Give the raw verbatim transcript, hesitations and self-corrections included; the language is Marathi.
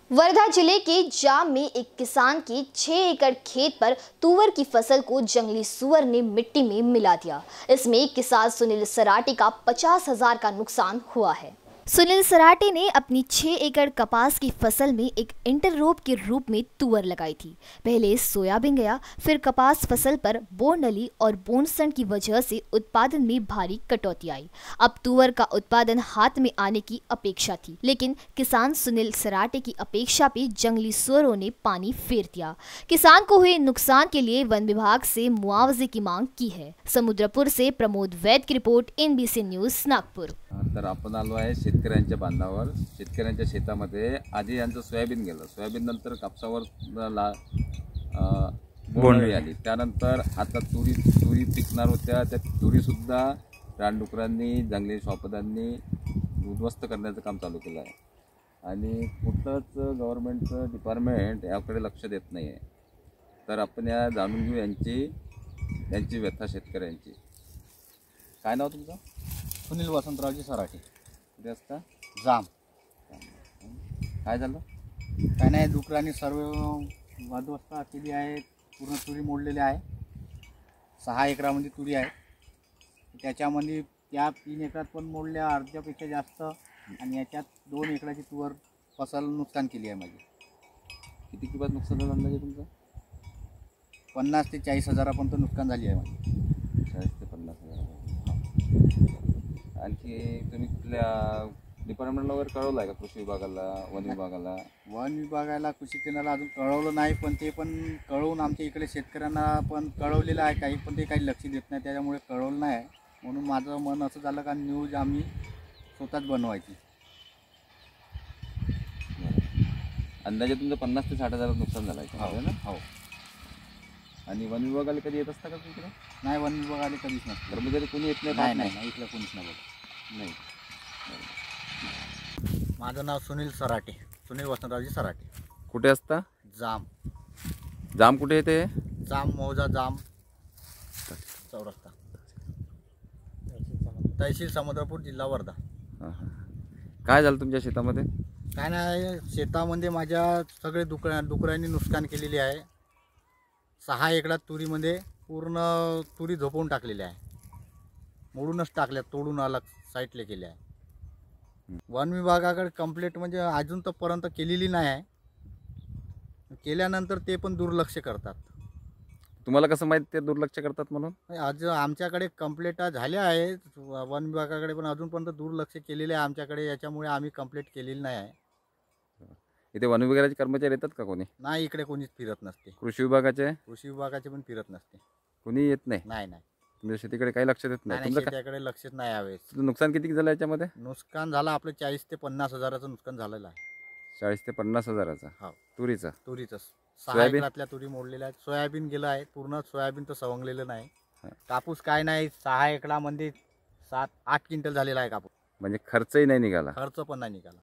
वर्धा जिले के जाम में एक किसान के छह एकड़ खेत पर तुवर की फसल को जंगली सुअर ने मिट्टी में मिला दिया। इसमें किसान सुनील सराटे का पचास हजार का नुकसान हुआ है। सुनील सराटे ने अपनी छह एकड़ कपास की फसल में एक इंटररोप के रूप में तुवर लगाई थी। पहले सोयाबीन गया, फिर कपास फसल पर बोंडली और बोनसन की वजह से उत्पादन में भारी कटौती आई। अब तुवर का उत्पादन हाथ में आने की अपेक्षा थी, लेकिन किसान सुनील सराटे की अपेक्षा पे जंगली सुअरों ने पानी फेर दिया। किसान को हुए नुकसान के लिए वन विभाग से मुआवजे की मांग की है। समुद्रपुर से प्रमोद वैद की रिपोर्ट, एनबीसी न्यूज नागपुर। तर आपण आलो आहे शेतकऱ्यांच्या बांधावर। शेतकऱ्यांच्या शेतामध्ये आधी यांचं सोयाबीन गेलं, सोयाबीन नंतर कापसावर ला बोंडअळी आली, त्यानंतर आता तुरी तुरी पिकणार होत्या, त्या तुरीसुद्धा रानडुकरांनी जंगली श्वापदांनी उद्ध्वस्त करण्याचं काम चालू केलं आहे आणि कुठलंच गव्हर्नमेंटचं डिपार्टमेंट याकडे लक्ष देत नाही आहे। तर आपण या जाणून घेऊ यांची यांची व्यथा शेतकऱ्यांची। काय नाव तुमचं? सुनील वसंतरावजी सराटे। कुठे असता? जाम। काय झालं? काय नाही, डुकरांनी सर्व वादवस्था केली आहे, पूर्ण तुरी मोडलेली आहे। सहा एकरामध्ये तुरी आहे, त्याच्यामध्ये त्या तीन एकरात पण मोडल्या अर्ध्यापेक्षा जास्त आणि याच्यात दोन एकराची तुवर फसल नुकसान केली आहे माझी। किती किंमत नुकसान झालं अंदाजे तुमचं? पन्नास ते चाळीस हजारापर्यंत नुकसान झाली आहे माझी। चाळीस ते पन्नास हजार। आणखी तुम्ही कुठल्या डिपार्टमेंटला वगैरे कळवलं आहे का? कृषी विभागाला, वन विभागाला? वन विभागाला, कृषी केंद्राला अजून कळवलं नाही, पण ते पण कळवून आमच्या इकडे शेतकऱ्यांना पण कळवलेलं आहे काही, पण ते काही लक्ष देत नाही, त्याच्यामुळे कळवलं नाही। म्हणून माझं मन असं झालं का न्यूज आम्ही स्वतःच बनवायची। अंदाजे तुमचं पन्नास ते साठ हजार नुकसान झालं आहे हो ना? हो। आणि वन विभागाला कधी येत असता का तुमच्याकडे? नाही, वन विभागाला कधीच नसतं। कर्मचारी कोणी येत नाही? नाही नाही नाही, इथलं कोणीच नाही बोलत। नाही। माझं नाव सुनील सराटे, सुनील वसंतरावजी सराटे। कुठे असता? जाम। जाम कुठे येते? जाम मौजा जाम चौरस्ता, तहसील समुद्रपूर, जिल्हा वर्धा। हां हां। काय झालं तुमच्या शेतामध्ये? काय नाही, शेतामध्ये माझ्या सगळे डुकरा डुकरांनी नुकसान केलेली आहे। सहा एकरात तुरीमध्ये पूर्ण तुरी झोपवून टाकलेली आहे, मोडूनच टाकल्या, तोडून अलग साईडला केल्या आहे। वन विभागाकडे कंप्लेंट म्हणजे अजून तोपर्यंत केलेली नाही आहे, केल्यानंतर ते पण दुर्लक्ष करतात। तुम्हाला कसं माहिती ते दुर्लक्ष करतात म्हणून? आज आमच्याकडे कंप्लेंट झाल्या आहेत वन विभागाकडे, पण अजूनपर्यंत दुर्लक्ष केलेले आहे आमच्याकडे, याच्यामुळे आम्ही कंप्लेंट केलेली नाही आहे। इथे वन विभागाचे कर्मचारी येतात का कोणी? नाही, इकडे कोणीच फिरत नसते। कृषी विभागाचे? कृषी विभागाचे पण फिरत नसते, कोणी येत नाही? नाही नाही। तुमच्या शेतीकडे काही लक्ष देत नाही? तुमचं त्याकडे लक्षच नाही यावेळेस। तुमचं नुकसान किती झालं याच्यामध्ये? नुकसान झालं आपलं चाळीस ते पन्नास हजाराचं नुकसान झालेलं आहे। चाळीस ते पन्नास हजाराचा? हो। तुरीचं? तुरीचं सहा एकरातल्या तुरी मोडलेल्या आहेत। सोयाबीन गेलं आहे पूर्ण, सोयाबीन तर सवंगलेलं नाही। कापूस काय नाही, सहा एकरामध्ये सात आठ क्विंटल झालेला आहे कापूस, म्हणजे खर्चही नाही निघाला? खर्च पण नाही निघाला।